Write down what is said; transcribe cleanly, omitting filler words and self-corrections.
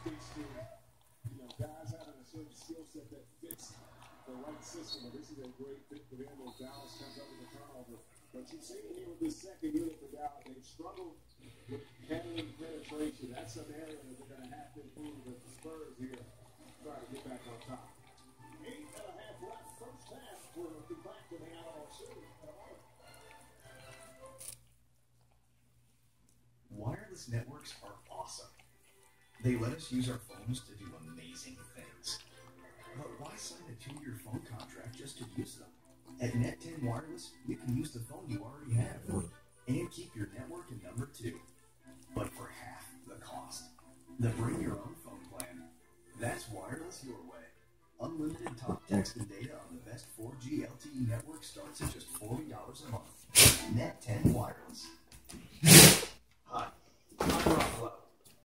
speaks to, guys having a certain skill set that fits the right system. And this is a great fit for them as Dallas comes up with a turnover. But you've seen it here with this second unit for Dallas. They've struggled with handling penetration. That's an area that they're going to have to improve with the Spurs here. Try to get back on top. 8.5 left first half. We'll be back to the outlaw series. Wireless networks are awesome. They let us use our phones to do amazing things. But why sign a 2-year phone contract just to use them? At Net10 Wireless, you can use the phone you already have and keep your network and number too, but for half the cost. The bring your own phone plan. That's wireless your way. Unlimited talk, text, and data on the best 4G LTE network starts at just $40 a month. Net10 Wireless.